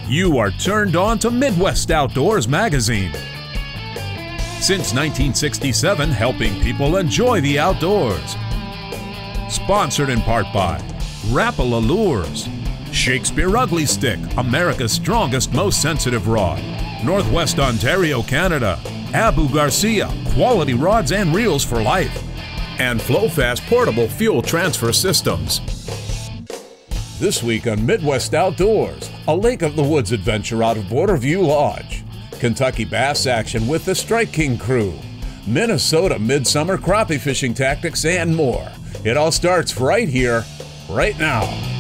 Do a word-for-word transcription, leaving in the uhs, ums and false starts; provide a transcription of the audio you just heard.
You are turned on to MidWest Outdoors magazine. Since nineteen sixty-seven, helping people enjoy the outdoors. Sponsored in part by Rapala Lures, Shakespeare Ugly Stick, America's strongest, most sensitive rod, Northwest Ontario, Canada, Abu Garcia, quality rods and reels for life, and FlowFast portable fuel transfer systems. This week on MidWest Outdoors, a Lake of the Woods adventure out of BorderView Lodge, Kentucky bass action with the Strike King crew, Minnesota midsummer crappie fishing tactics, and more. It all starts right here, right now.